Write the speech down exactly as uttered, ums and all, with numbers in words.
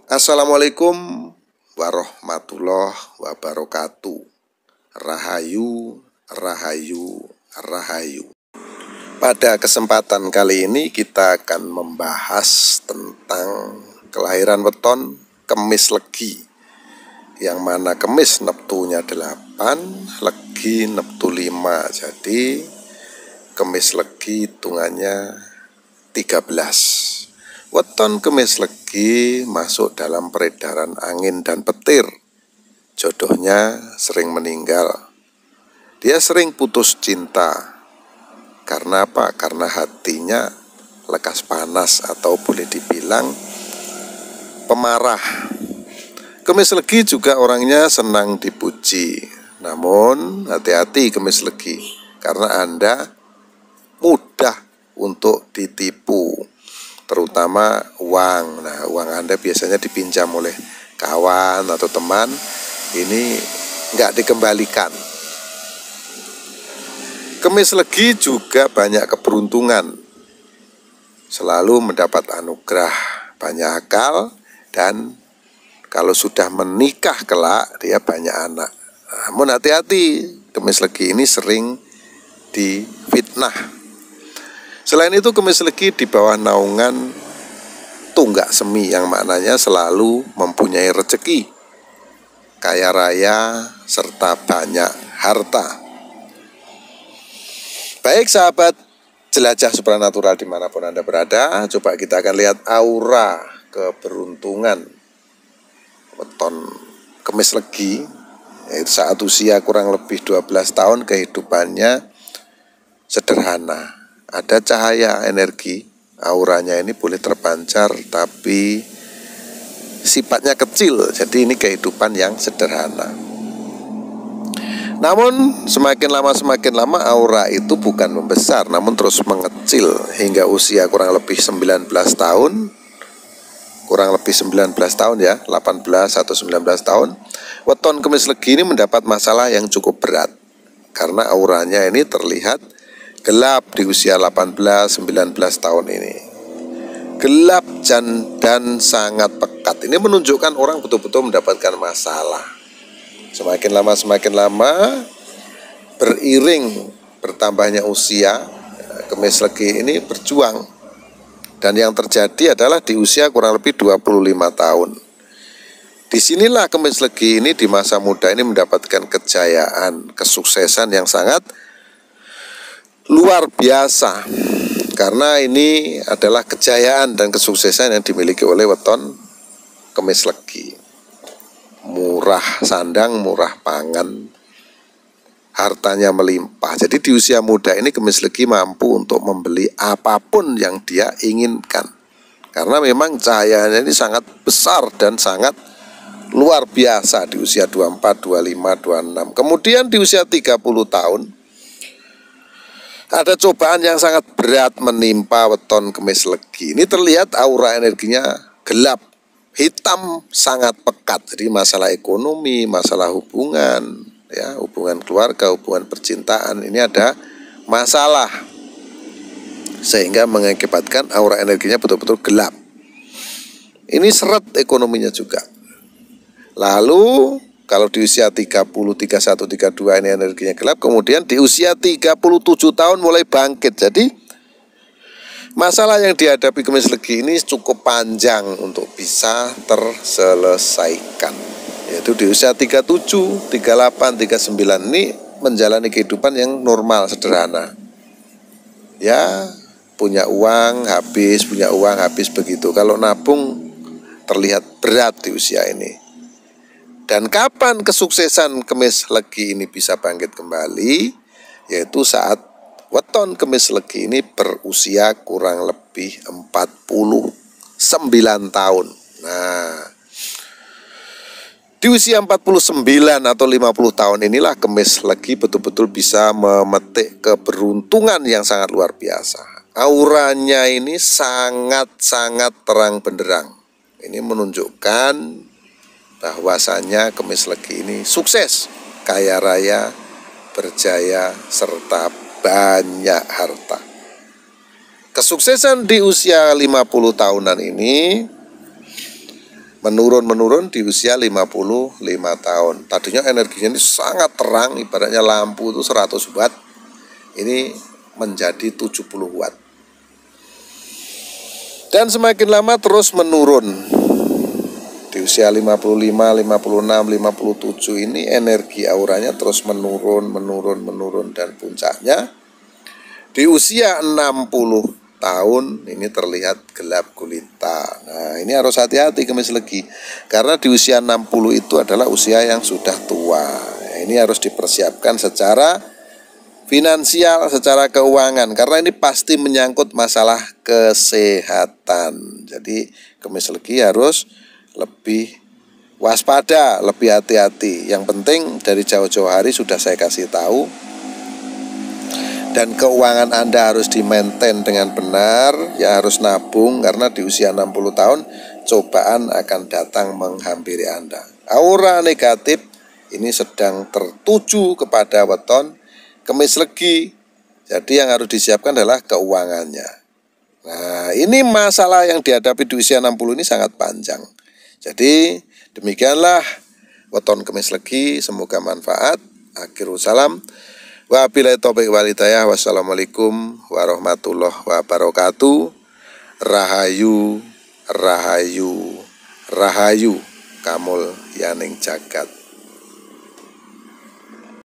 Assalamualaikum warahmatullahi wabarakatuh. Rahayu, rahayu, rahayu. Pada kesempatan kali ini kita akan membahas tentang kelahiran weton Kemis Legi, yang mana Kemis neptunya delapan, Legi neptu lima. Jadi Kemis Legi hitungannya tiga belas. Weton Kemis Legi masuk dalam peredaran angin dan petir. Jodohnya sering meninggal. Dia sering putus cinta. Karena apa? Karena hatinya lekas panas atau boleh dibilang pemarah. Kemis Legi juga orangnya senang dipuji. Namun hati-hati Kemis Legi, karena Anda mudah untuk ditipu, terutama uang. Nah, uang Anda biasanya dipinjam oleh kawan atau teman, ini nggak dikembalikan. Kemis Legi juga banyak keberuntungan, selalu mendapat anugerah, banyak akal, dan kalau sudah menikah kelak dia banyak anak. Namun hati-hati, Kemis Legi ini sering difitnah. Selain itu, Kemis Legi di bawah naungan tunggak semi, yang maknanya selalu mempunyai rezeki, kaya raya, serta banyak harta. Baik sahabat jelajah supranatural dimanapun Anda berada, coba kita akan lihat aura keberuntungan weton Kemis Legi, yaitu saat usia kurang lebih dua belas tahun. Kehidupannya sederhana. Ada cahaya energi, auranya ini boleh terpancar, tapi sifatnya kecil. Jadi ini kehidupan yang sederhana. Namun semakin lama semakin lama aura itu bukan membesar, namun terus mengecil hingga usia kurang lebih sembilan belas tahun. Kurang lebih sembilan belas tahun ya, delapan belas atau sembilan belas tahun. Weton Kemis Legi ini mendapat masalah yang cukup berat, karena auranya ini terlihat gelap di usia delapan belas sembilan belas tahun ini. Gelap dan, dan sangat pekat. Ini menunjukkan orang betul-betul mendapatkan masalah. Semakin lama semakin lama, beriring bertambahnya usia, Kemis Legi ini berjuang. Dan yang terjadi adalah di usia kurang lebih dua puluh lima tahun. Disinilah Kemis Legi ini di masa muda ini mendapatkan kejayaan, kesuksesan yang sangat luar biasa, karena ini adalah kejayaan dan kesuksesan yang dimiliki oleh weton Kemis Legi. Murah sandang, murah pangan, hartanya melimpah. Jadi di usia muda ini Kemis Legi mampu untuk membeli apapun yang dia inginkan, karena memang cahayanya ini sangat besar dan sangat luar biasa di usia dua puluh empat, dua puluh lima, dua puluh enam. Kemudian di usia tiga puluh tahun ada cobaan yang sangat berat menimpa weton Kemis Legi. Ini terlihat aura energinya gelap, hitam, sangat pekat. Jadi masalah ekonomi, masalah hubungan, ya, hubungan keluarga, hubungan percintaan, ini ada masalah, sehingga mengakibatkan aura energinya betul-betul gelap. Ini seret ekonominya juga. Lalu kalau di usia tiga puluh, tiga puluh satu, tiga puluh dua ini energinya gelap, kemudian di usia tiga puluh tujuh tahun mulai bangkit. Jadi masalah yang dihadapi Kemis Legi ini cukup panjang untuk bisa terselesaikan, yaitu di usia tiga puluh tujuh, tiga puluh delapan, tiga puluh sembilan ini menjalani kehidupan yang normal, sederhana. Ya, punya uang habis, punya uang habis begitu. Kalau nabung terlihat berat di usia ini. Dan kapan kesuksesan Kemis Legi ini bisa bangkit kembali? Yaitu saat weton Kemis Legi ini berusia kurang lebih empat puluh sembilan tahun. Nah, di usia empat puluh sembilan atau lima puluh tahun inilah Kemis Legi betul-betul bisa memetik keberuntungan yang sangat luar biasa. Auranya ini sangat-sangat terang benderang. Ini menunjukkan bahwasanya Kemis Legi ini sukses, kaya raya, berjaya, serta banyak harta. Kesuksesan di usia lima puluh tahunan ini menurun-menurun di usia lima puluh lima tahun. Tadinya energinya ini sangat terang, ibaratnya lampu itu seratus watt, ini menjadi tujuh puluh watt. Dan semakin lama terus menurun. Di usia lima puluh lima, lima puluh enam, lima puluh tujuh ini energi auranya terus menurun, menurun, menurun, dan puncaknya di usia enam puluh tahun ini terlihat gelap gulita. Nah, ini harus hati-hati Kemis Legi, karena di usia enam puluh itu adalah usia yang sudah tua. Nah, ini harus dipersiapkan secara finansial, secara keuangan, karena ini pasti menyangkut masalah kesehatan. Jadi Kemis Legi harus lebih waspada, lebih hati-hati. Yang penting dari jauh-jauh hari sudah saya kasih tahu, dan keuangan Anda harus di-maintain dengan benar, ya harus nabung, karena di usia enam puluh tahun cobaan akan datang menghampiri Anda. Aura negatif ini sedang tertuju kepada weton Kemis Legi. Jadi yang harus disiapkan adalah keuangannya. Nah, ini masalah yang dihadapi di usia enam puluh ini sangat panjang. Jadi demikianlah weton Kemis Legi, semoga manfaat. Akhirul salam. Wabillahi taufiq wal hidayah. Wassalamualaikum warahmatullahi wabarakatuh. Rahayu, rahayu, rahayu kamul yaning jagat.